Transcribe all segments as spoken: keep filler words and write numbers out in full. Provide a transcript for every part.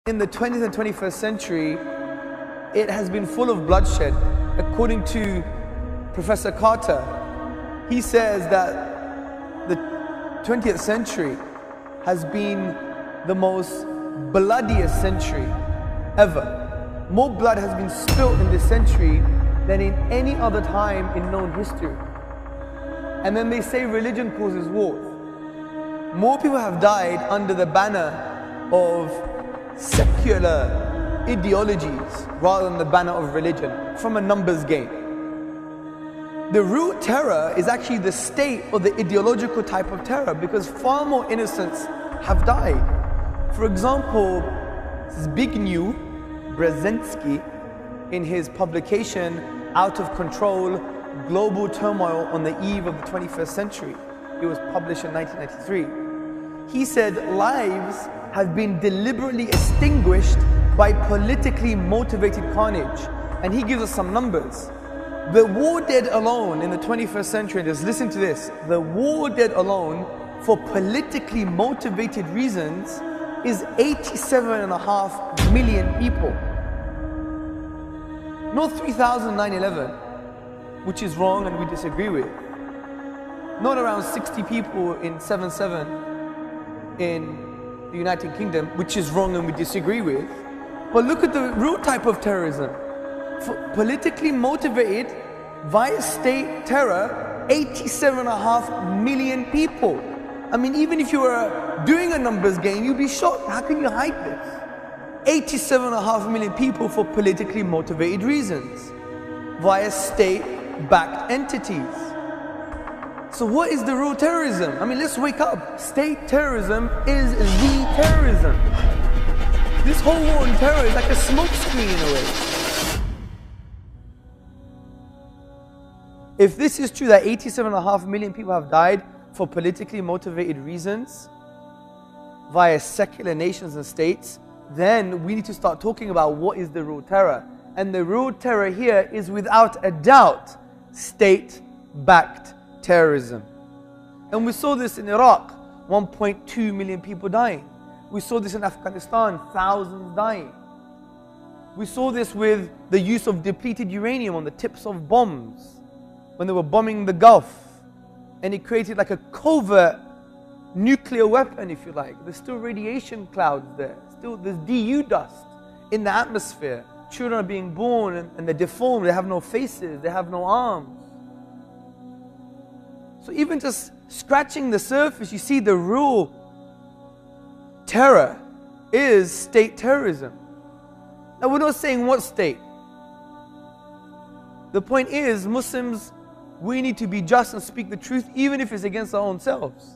In the twentieth and twenty-first century, it has been full of bloodshed. According to Professor Carter, he says that the twentieth century has been the most bloodiest century ever. More blood has been spilt in this century than in any other time in known history. And then they say religion causes war. More people have died under the banner of secular ideologies rather than the banner of religion, from a numbers game. The real terror is actually the state or the ideological type of terror, because far more innocents have died. For example, Zbigniew Brzezinski, in his publication Out of Control, Global Turmoil on the Eve of the twenty-first Century, it was published in nineteen ninety-three, he said lives have been deliberately extinguished by politically motivated carnage. And he gives us some numbers. The war dead alone in the twenty-first century, just listen to this, the war dead alone for politically motivated reasons is eighty-seven and a half million people. Not three thousand nine eleven, which is wrong and we disagree with. Not around sixty people in seven seven in the United Kingdom, which is wrong and we disagree with. But look at the real type of terrorism. For politically motivated via state terror, eighty-seven and a half million people. I mean, even if you were doing a numbers game, you'd be shocked. How can you hide this? eighty-seven and a half million people for politically motivated reasons via state-backed entities. So what is the real terrorism? I mean, let's wake up. State terrorism is the terrorism. This whole war on terror is like a smokescreen in a way. If this is true, that eighty-seven and a half million people have died for politically motivated reasons via secular nations and states, then we need to start talking about what is the real terror. And the real terror here is without a doubt state-backed terrorism. And we saw this in Iraq, one point two million people dying. We saw this in Afghanistan, thousands dying. We saw this with the use of depleted uranium on the tips of bombs when they were bombing the Gulf, and it created like a covert nuclear weapon, if you like. There's still radiation clouds there, still there's D U dust in the atmosphere. Children are being born and, and they're deformed, they have no faces, they have no arms. So even just scratching the surface, you see the real terror is state terrorism. Now we're not saying what state. The point is, Muslims, we need to be just and speak the truth, even if it's against our own selves.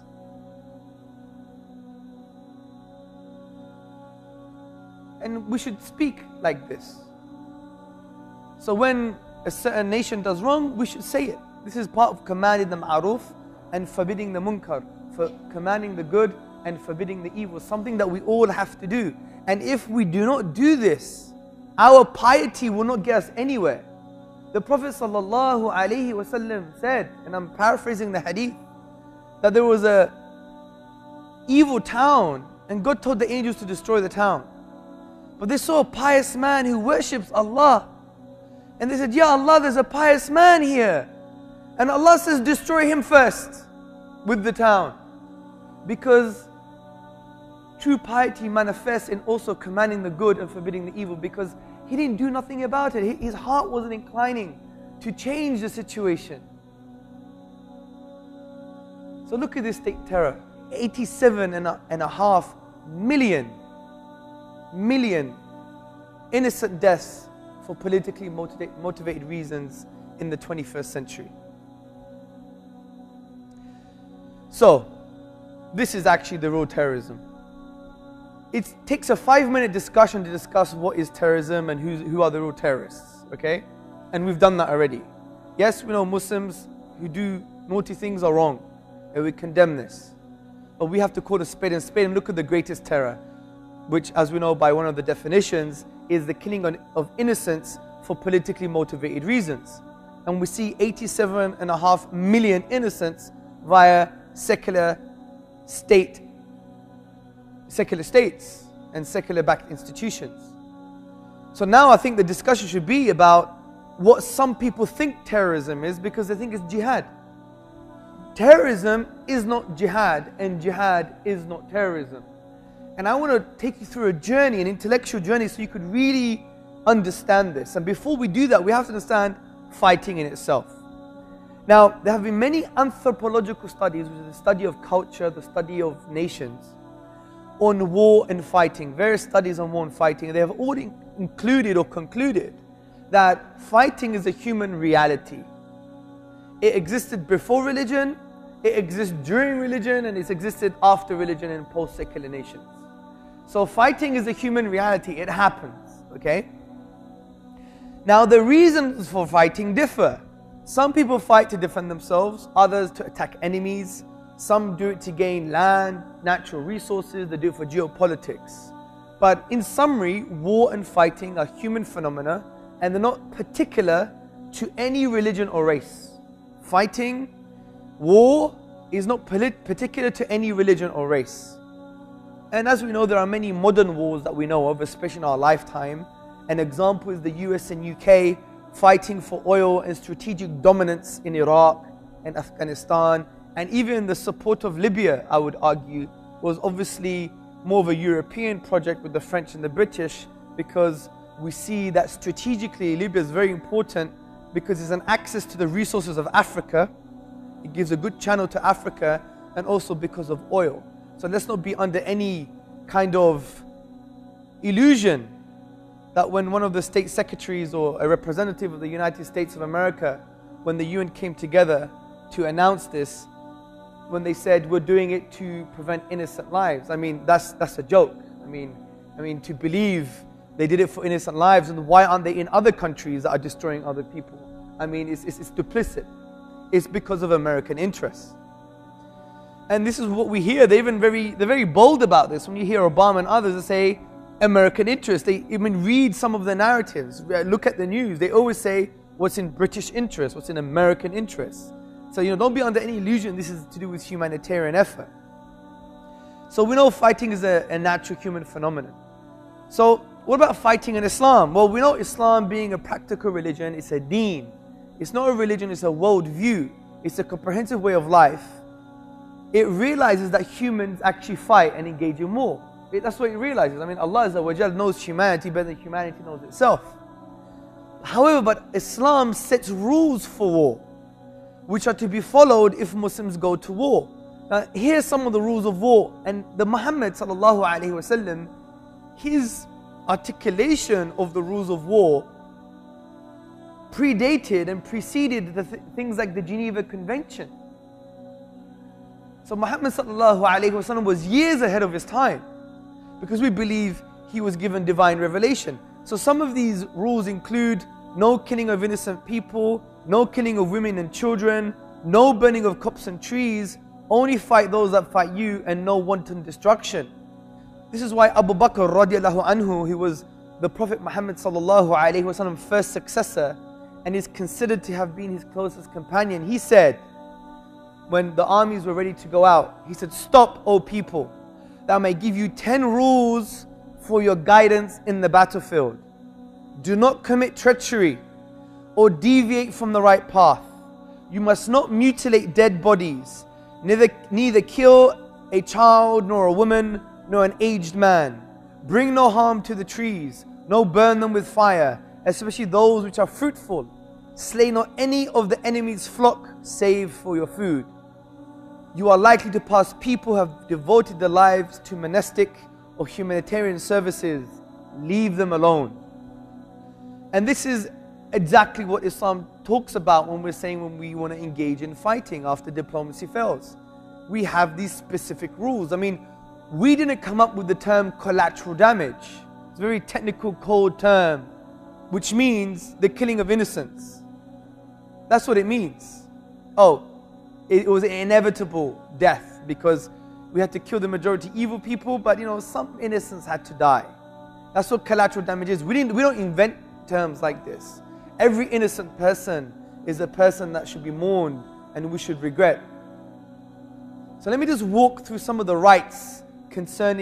And we should speak like this. So when a certain nation does wrong, we should say it. This is part of commanding the ma'ruf and forbidding the munkar, for commanding the good and forbidding the evil, something that we all have to do. And if we do not do this, our piety will not get us anywhere. The Prophet sallallahu alaihi wasallam said, and I'm paraphrasing the hadith, that there was a evil town and God told the angels to destroy the town. But they saw a pious man who worships Allah, and they said, Ya Allah, there's a pious man here. And Allah says, destroy him first with the town. Because true piety manifests in also commanding the good and forbidding the evil, because he didn't do nothing about it. His heart wasn't inclining to change the situation. So look at this state terror. eighty-seven and a half million, million innocent deaths for politically motivated reasons in the twenty-first century. So, this is actually the real terrorism. It takes a five-minute discussion to discuss what is terrorism and who's, who are the real terrorists, okay? And we've done that already. Yes, we know Muslims who do naughty things are wrong, and we condemn this. But we have to call a spade a spade and look at the greatest terror, which, as we know by one of the definitions, is the killing of innocents for politically motivated reasons. And we see eighty-seven and a half million innocents via secular state, secular states. and secular-backed institutions. So now I think the discussion should be about what some people think terrorism is, because they think it's jihad. Terrorism is not jihad, and jihad is not terrorism. And I want to take you through a journey, an intellectual journey, so you could really understand this. And before we do that, we have to understand fighting in itself. Now, there have been many anthropological studies, which is the study of culture, the study of nations, on war and fighting, various studies on war and fighting. And they have all included or concluded that fighting is a human reality. It existed before religion, it exists during religion, and it's existed after religion in post-secular nations. So fighting is a human reality, it happens, okay? Now the reasons for fighting differ. Some people fight to defend themselves, others to attack enemies. Some do it to gain land, natural resources, they do it for geopolitics. But in summary, war and fighting are human phenomena, and they're not particular to any religion or race. Fighting, war is not particular to any religion or race. And as we know, there are many modern wars that we know of, especially in our lifetime. An example is the U S and U K fighting for oil and strategic dominance in Iraq and Afghanistan, and even the support of Libya, I would argue, was obviously more of a European project with the French and the British, because we see that strategically Libya is very important because it's an access to the resources of Africa. It gives a good channel to Africa, and also because of oil. So let's not be under any kind of illusion that when one of the state secretaries or a representative of the United States of America, when the U N came together to announce this, when they said we're doing it to prevent innocent lives, I mean, that's that's a joke. I mean, I mean to believe they did it for innocent lives, and why aren't they in other countries that are destroying other people? I mean, it's, it's, it's duplicit. It's because of American interests. And this is what we hear. They're even very, they're very bold about this. When you hear Obama and others, they say American interest. They even read some of the narratives, look at the news. They always say what's in British interest, what's in American interest. So, you know, don't be under any illusion this is to do with humanitarian effort. So we know fighting is a, a natural human phenomenon. So what about fighting in Islam? Well, we know Islam being a practical religion, it's a deen. It's not a religion, it's a world view. It's a comprehensive way of life. It realizes that humans actually fight and engage in war. It, that's what it realizes. I mean, Allah Azza wa Jal knows humanity better than humanity knows itself. However, but Islam sets rules for war, which are to be followed if Muslims go to war. Now, here's some of the rules of war. And the Muhammad sallallahu alaihi wasallam, his articulation of the rules of war predated and preceded the th things like the Geneva Convention. So Muhammad sallallahu alaihi wasallam was years ahead of his time, because we believe he was given divine revelation. So some of these rules include no killing of innocent people, no killing of women and children, no burning of crops and trees, only fight those that fight you, and no wanton destruction. This is why Abu Bakr radiallahu anhu, he was the Prophet Muhammad sallallahu alaihi wasallam's first successor, and is considered to have been his closest companion. He said, when the armies were ready to go out, he said, "Stop, O people, that I may give you ten rules for your guidance in the battlefield. Do not commit treachery or deviate from the right path. You must not mutilate dead bodies, neither, neither kill a child nor a woman nor an aged man. Bring no harm to the trees, no burn them with fire, especially those which are fruitful. Slay not any of the enemy's flock save for your food. You are likely to pass people who have devoted their lives to monastic or humanitarian services. Leave them alone." And this is exactly what Islam talks about when we're saying when we want to engage in fighting after diplomacy fails. We have these specific rules. I mean, we didn't come up with the term collateral damage. It's a very technical, cold term, which means the killing of innocents. That's what it means. Oh, it was an inevitable death because we had to kill the majority evil people, but you know, some innocents had to die. That's what collateral damage is. We didn't, we don't invent terms like this. Every innocent person is a person that should be mourned and we should regret. So let me just walk through some of the rights concerning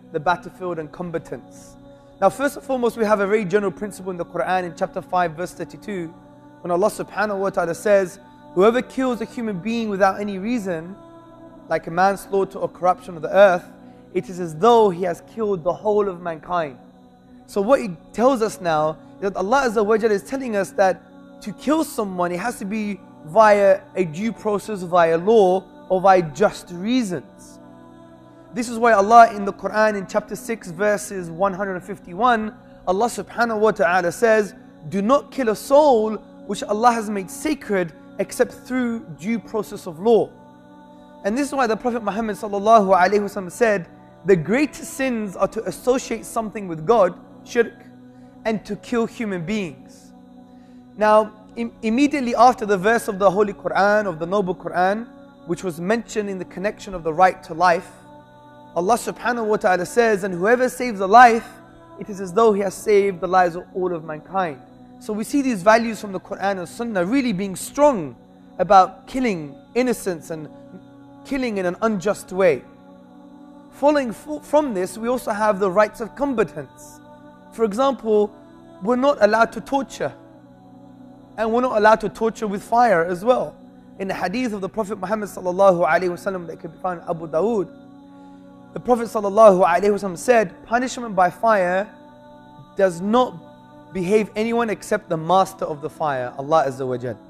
the battlefield and combatants. Now, first and foremost, we have a very general principle in the Quran in chapter five, verse thirty-two, when Allah subhanahu wa ta'ala says, whoever kills a human being without any reason, like a manslaughter or corruption of the earth, it is as though he has killed the whole of mankind. So what it tells us now is that Allah Azza wa Jalla is telling us that to kill someone, it has to be via a due process, via law, or via just reasons. This is why Allah in the Quran in chapter six, verses one hundred fifty-one, Allah subhanahu wa ta'ala says, do not kill a soul which Allah has made sacred except through due process of law. And this is why the Prophet Muhammad sallallahu alaihi wasallam said, the greatest sins are to associate something with God, shirk, and to kill human beings. Now, im immediately after the verse of the Holy Quran, of the Noble Quran, which was mentioned in the connection of the right to life, Allah subhanahu wa ta'ala says, and whoever saves a life, it is as though he has saved the lives of all of mankind. So we see these values from the Quran and Sunnah really being strong about killing innocents and killing in an unjust way. Following from this, we also have the rights of combatants. For example, we're not allowed to torture. And we're not allowed to torture with fire as well. In the hadith of the Prophet Muhammad sallallahu alaihi wasallam that can be found in Abu Dawood, the Prophet sallallahu alaihi wasallam said, punishment by fire does not behave anyone except the master of the fire, Allah Azza wa Jal.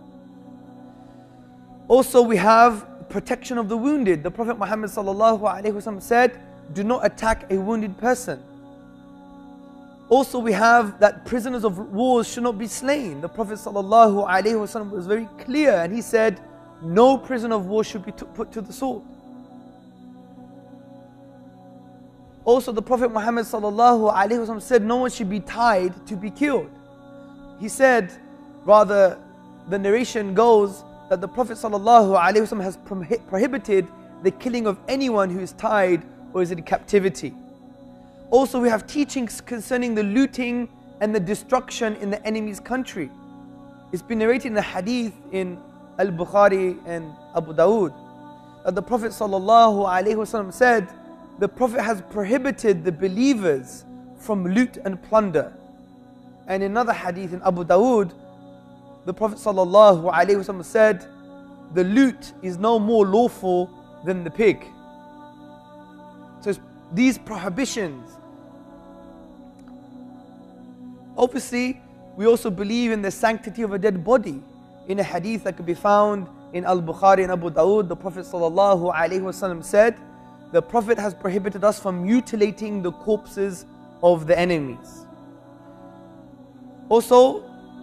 Also, we have protection of the wounded. The Prophet Muhammad sallallahu alaihi wasallam said, do not attack a wounded person. Also, we have that prisoners of war should not be slain. The Prophet sallallahu alaihi wasallam was very clear, and he said, no prisoner of war should be put to the sword. Also, the Prophet Muhammad sallallahu alaihi wasallam said, no one should be tied to be killed. He said, rather, the narration goes that the Prophet sallallahu alaihi wasallam has prohibited the killing of anyone who is tied or is in captivity. Also, we have teachings concerning the looting and the destruction in the enemy's country. It's been narrated in the hadith in Al-Bukhari and Abu Dawood that the Prophet sallallahu alaihi wasallam said, the Prophet has prohibited the believers from loot and plunder. And in another hadith in Abu Dawood, the Prophet sallallahu alaihi wasallam said, the loot is no more lawful than the pig. So these prohibitions. Obviously, we also believe in the sanctity of a dead body. In a hadith that could be found in Al-Bukhari and Abu Dawood, the Prophet sallallahu alaihi wasallam said, the Prophet has prohibited us from mutilating the corpses of the enemies. Also,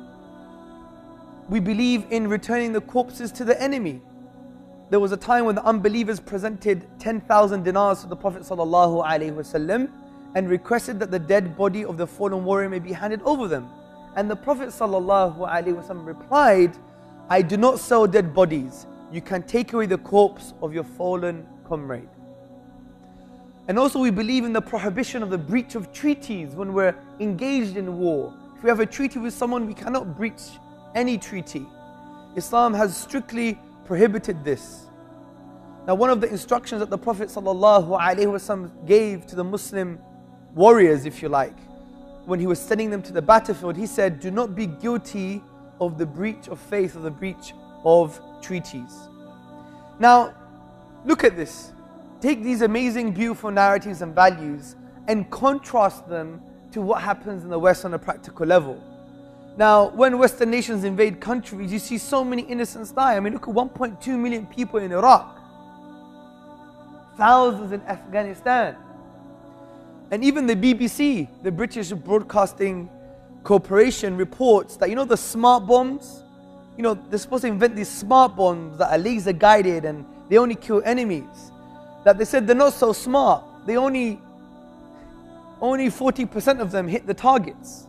we believe in returning the corpses to the enemy. There was a time when the unbelievers presented ten thousand dinars to the Prophet sallallahu alaihi wasallam and requested that the dead body of the fallen warrior may be handed over them. And the Prophet sallallahu alaihi wasallam replied, I do not sell dead bodies. You can take away the corpse of your fallen comrade. And also we believe in the prohibition of the breach of treaties when we're engaged in war. If we have a treaty with someone, we cannot breach any treaty. Islam has strictly prohibited this. Now, one of the instructions that the Prophet ﷺ gave to the Muslim warriors, if you like, when he was sending them to the battlefield, he said, do not be guilty of the breach of faith or the breach of treaties. Now, look at this. Take these amazing, beautiful narratives and values and contrast them to what happens in the West on a practical level. Now, when Western nations invade countries, you see so many innocents die. I mean, look at one point two million people in Iraq. Thousands in Afghanistan. And even the B B C, the British Broadcasting Corporation, reports that, you know, the smart bombs, you know, they're supposed to invent these smart bombs that are laser guided and they only kill enemies. That they said they're not so smart. They only, only forty percent of them hit the targets.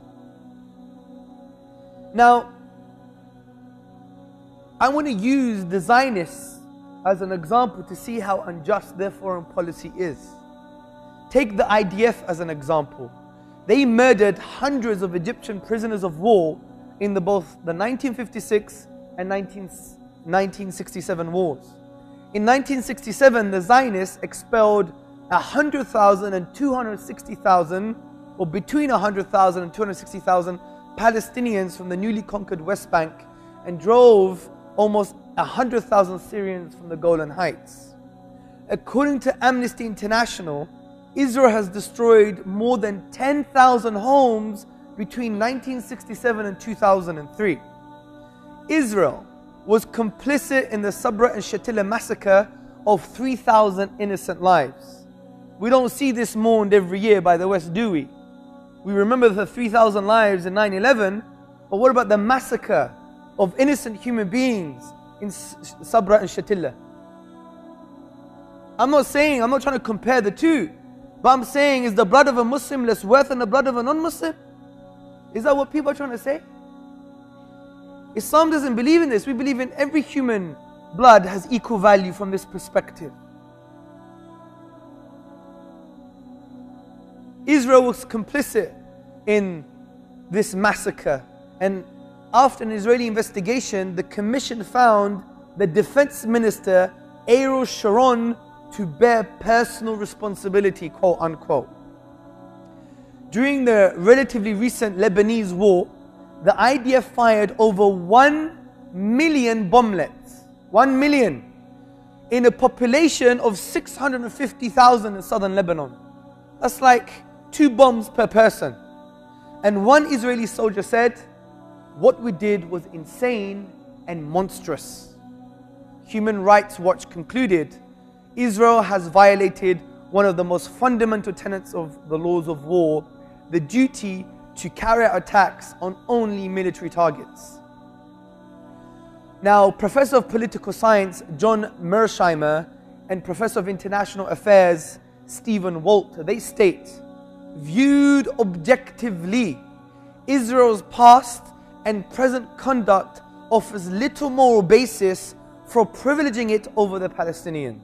Now, I want to use the Zionists as an example to see how unjust their foreign policy is. Take the I D F as an example. They murdered hundreds of Egyptian prisoners of war in the, both the nineteen fifty-six and nineteen sixty-seven wars. In nineteen sixty-seven, the Zionists expelled one hundred thousand and two hundred sixty thousand, or between one hundred thousand and two hundred sixty thousand Palestinians from the newly conquered West Bank, and drove almost one hundred thousand Syrians from the Golan Heights. According to Amnesty International, Israel has destroyed more than ten thousand homes between nineteen sixty-seven and two thousand three. Israel was complicit in the Sabra and Shatila massacre of three thousand innocent lives. We don't see this mourned every year by the West, do we? We remember the three thousand lives in nine eleven, but what about the massacre of innocent human beings in Sabra and Shatila? I'm not saying, I'm not trying to compare the two, but I'm saying, is the blood of a Muslim less worth than the blood of a non-Muslim? Is that what people are trying to say? Islam doesn't believe in this. We believe in every human blood has equal value from this perspective. Israel was complicit in this massacre, and after an Israeli investigation, the commission found the defense minister Ariel Sharon to bear personal responsibility, quote unquote. During the relatively recent Lebanese war, the I D F fired over one million bomblets, one million, in a population of six hundred fifty thousand in southern Lebanon. That's like two bombs per person. And one Israeli soldier said, "What we did was insane and monstrous." Human Rights Watch concluded, Israel has violated one of the most fundamental tenets of the laws of war, the duty to carry out attacks on only military targets. Now, Professor of Political Science John Mersheimer and Professor of International Affairs Stephen Walter, they state, viewed objectively, Israel's past and present conduct offers little moral basis for privileging it over the Palestinians.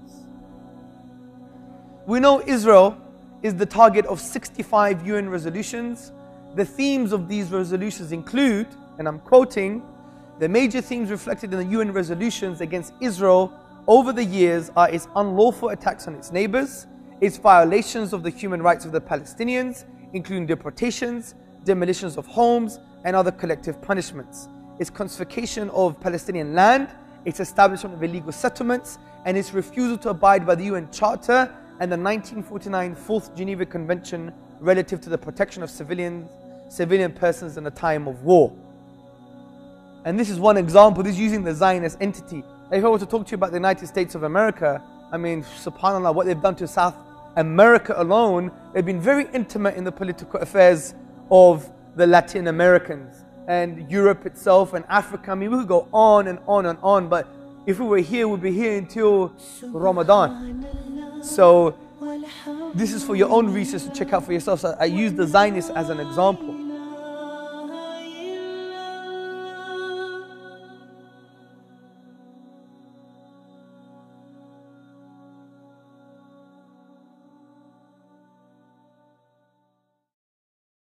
We know Israel is the target of sixty-five U N resolutions. The themes of these resolutions include, and I'm quoting, the major themes reflected in the U N resolutions against Israel over the years are its unlawful attacks on its neighbors, its violations of the human rights of the Palestinians, including deportations, demolitions of homes, and other collective punishments, its confiscation of Palestinian land, its establishment of illegal settlements, and its refusal to abide by the U N Charter and the nineteen forty-nine Fourth Geneva Convention relative to the protection of civilians, civilian persons in a time of war. And this is one example. This is using the Zionist entity. If I were to talk to you about the United States of America, I mean, subhanAllah, what they've done to South America alone, they've been very intimate in the political affairs of the Latin Americans and Europe itself and Africa. I mean, we could go on and on and on, but if we were here, we'd be here until Ramadan. So this is for your own research to check out for yourself. So I use the Zionists as an example.